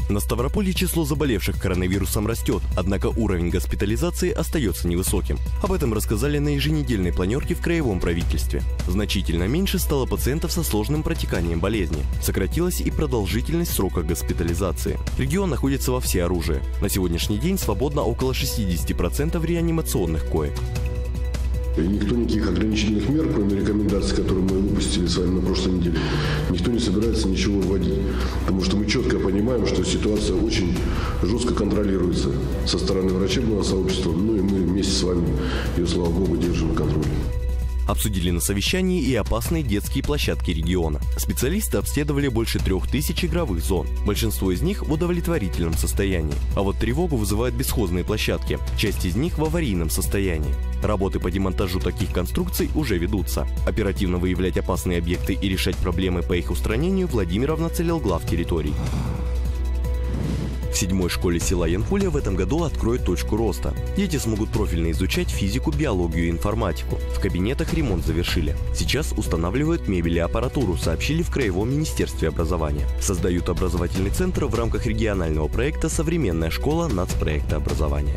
На Ставрополе число заболевших коронавирусом растет, однако уровень госпитализации остается невысоким. Об этом рассказали на еженедельной планерке в краевом правительстве. Значительно меньше стало пациентов со сложным протеканием болезни. Сократилась и продолжительность срока госпитализации. Регион находится во всеоружии. На сегодняшний день свободно около 60% реанимационных коек. И никто никаких ограничительных мер, кроме рекомендаций, которые мы выпустили с вами на прошлой неделе, никто не собирается ничего вводить. Потому что мы четко понимаем, что ситуация очень жестко контролируется со стороны врачебного сообщества. Ну и мы вместе с вами ее, слава богу, держим на контроле. Обсудили на совещании и опасные детские площадки региона. Специалисты обследовали больше 3000 игровых зон. Большинство из них в удовлетворительном состоянии. А вот тревогу вызывают бесхозные площадки. Часть из них в аварийном состоянии. Работы по демонтажу таких конструкций уже ведутся. Оперативно выявлять опасные объекты и решать проблемы по их устранению Владимиров нацелил глав территорий. В 7-й школе села Янпуля в этом году откроют точку роста. Дети смогут профильно изучать физику, биологию и информатику. В кабинетах ремонт завершили. Сейчас устанавливают мебель и аппаратуру, сообщили в Краевом министерстве образования. Создают образовательный центр в рамках регионального проекта «Современная школа» нацпроекта образования.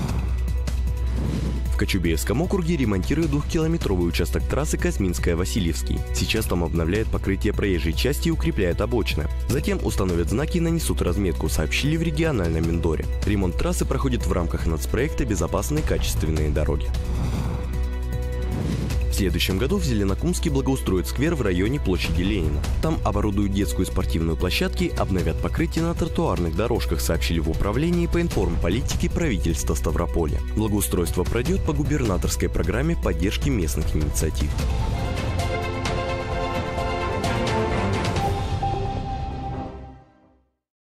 В Кочубеевском округе ремонтируют 2-километровый участок трассы Казминская-Васильевский. Сейчас там обновляют покрытие проезжей части и укрепляют обочины. Затем установят знаки и нанесут разметку, сообщили в региональном Миндоре. Ремонт трассы проходит в рамках нацпроекта «Безопасные качественные дороги». В следующем году в Зеленокумске благоустроят сквер в районе площади Ленина. Там оборудуют детскую и спортивную площадки, обновят покрытие на тротуарных дорожках, сообщили в управлении по информполитике правительства Ставрополя. Благоустройство пройдет по губернаторской программе поддержки местных инициатив.